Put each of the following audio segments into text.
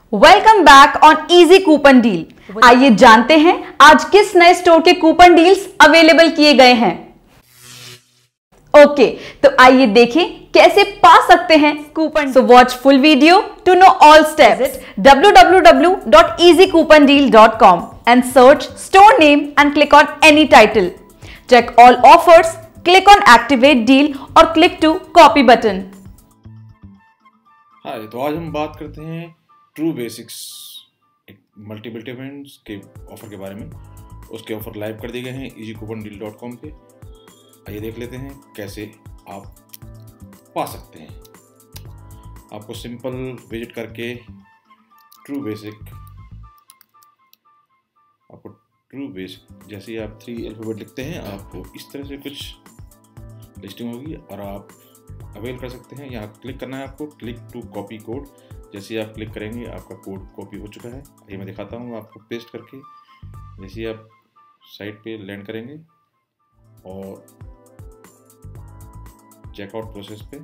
Welcome back on easy coupon deal. आइए जानते हैं आज किस नए स्टोर के कूपन डील्स अवेलेबल किए गए हैं। ओके, तो आइए देखें कैसे पा सकते हैं coupon. So watch full video to know all steps. www.easycoupondeal.com and search store name and click on any title. Check all offers, click on activate deal or click to copy button. Hi, तो आज हम बात करते हैं true basics एक multivitamins के offer के बारे में। उसके ऑफर लाइव कर दिए गए हैं easycoupondeal.com पे। आइए देख लेते हैं कैसे आप पा सकते हैं। आपको सिंपल विजिट करके ट्रू बेसिक जैसे ही आप 3 अल्फाबेट लिखते हैं आपको इस तरह से कुछ लिस्टिंग होगी और आप अवेल कर सकते हैं। यहाँ क्लिक करना है आपको, क्लिक टू कॉपी कोड। जैसे ही आप क्लिक करेंगे आपका कोड कॉपी हो चुका है। ये मैं दिखाता हूँ आपको पेस्ट करके। जैसे ही आप साइट पे लैंड करेंगे और चेकआउट प्रोसेस पे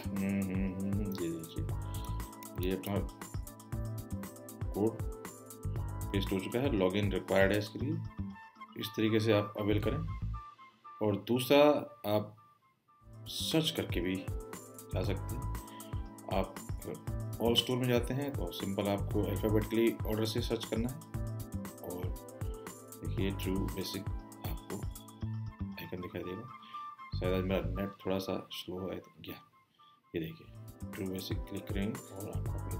ये अपना कोड पेस्ट हो चुका है। लॉगिन रिक्वायर्ड है इसके लिए। इस तरीके से आप अवेल करें। और दूसरा, आप सर्च करके भी जा सकते हैं। आप ऑल स्टोर में जाते हैं तो सिंपल आपको अल्फाबेटिकली ऑर्डर से सर्च करना है और देखिए ट्रू बेसिक आपको आइकन दिखाई देगा। शायद आज मेरा नेट थोड़ा सा स्लो है गया। ये देखिए ट्रू बेसिक क्लिक करेंगे और आपका पेज।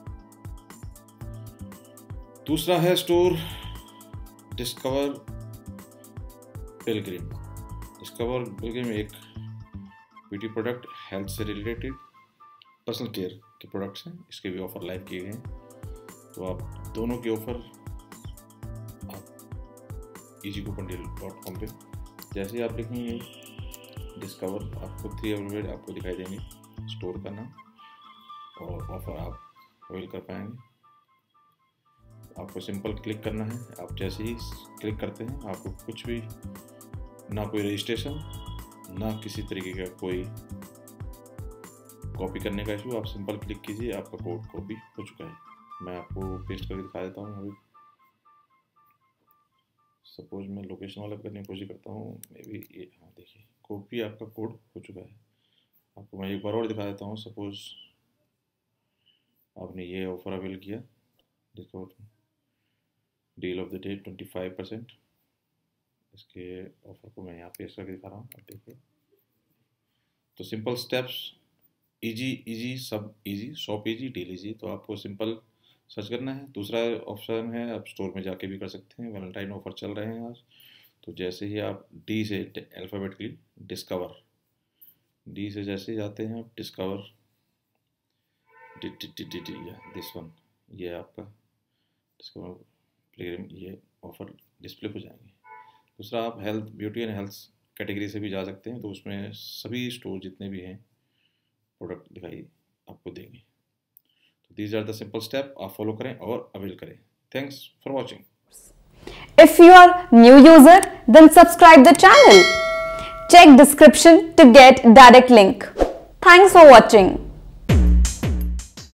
दूसरा है store discover pilgrim. Discover pilgrim एक ब्यूटी प्रोडक्ट, हेल्थ से रिलेटेड पर्सनल केयर के प्रोडक्ट्स हैं। इसके भी ऑफर लाइव किए गए हैं। तो आप दोनों के ऑफर आप easycoupondeal.com पे जैसे ही आप लिखेंगे डिस्कवर, आपको 3 अवेलेबल आपको दिखाई देंगे स्टोर का नाम और ऑफर आप अवेल कर पाएंगे। आपको सिंपल क्लिक करना है। आप जैसे ही क्लिक करते हैं आपको कुछ भी, ना कोई रजिस्ट्रेशन ना किसी तरीके का कोई कॉपी करने का इशू। आप सिंपल क्लिक कीजिए, आपका कोड कॉपी हो चुका है। मैं आपको पेस्ट करके दिखा देता हूँ। अभी सपोज मैं लोकेशन वाला करने की कोशिश करता हूँ। मे बी ये, हाँ देखिए कॉपी आपका कोड हो चुका है। आपको मैं एक बार और दिखा देता हूँ। सपोज आपने ये ऑफर अवेल किया, discount deal of the day 25%। इसके ऑफर को मैं यहाँ पेस्ट करके दिखा रहा हूँ। आप देखिए, तो सिंपल स्टेप्स इजी सब easy, shop easy, deal easy. तो आपको सिंपल सर्च करना है। दूसरा ऑप्शन है आप स्टोर में जाके भी कर सकते हैं। वैलेंटाइन ऑफर चल रहे हैं आज। तो जैसे ही आप डी से अल्फ़ाबेटिकली डिस्कवर, डी से जैसे जाते हैं आप डिस्कवर दिस वन, ये आपका डिस्कवर प्लेग्राम, ये ऑफर डिस्प्ले हो जाएंगे। दूसरा, आप health, beauty and health category से भी जा सकते हैं। तो उसमें सभी स्टोर जितने भी हैं प्रोडक्ट दिखाई आपको देंगे। तो these are the simple step. आप फॉलो करें और अवेल करें। Thanks for watching. If you are new user, then subscribe the channel. Check description to get direct link. Thanks for watching.